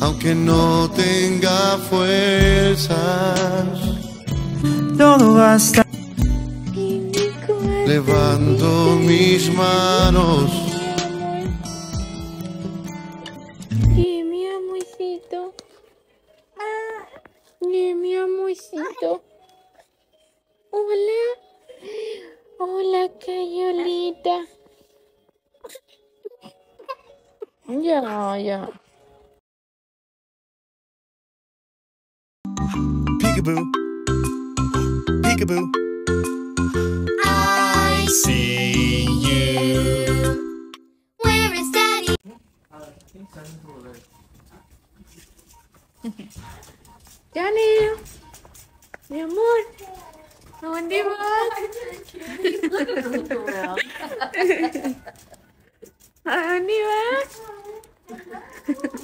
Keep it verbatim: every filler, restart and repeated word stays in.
aunque no tenga fuerzas. Todo va a estar. Levanto mis manos. Y mi amorcito. Y mi amorcito. Hola. Hola, Cayolita. Ya, ya. Peekaboo. Peekaboo. I see you. Where is Daddy? Johnny. Mi amor. ¿A dónde vas? ¿A dónde vas?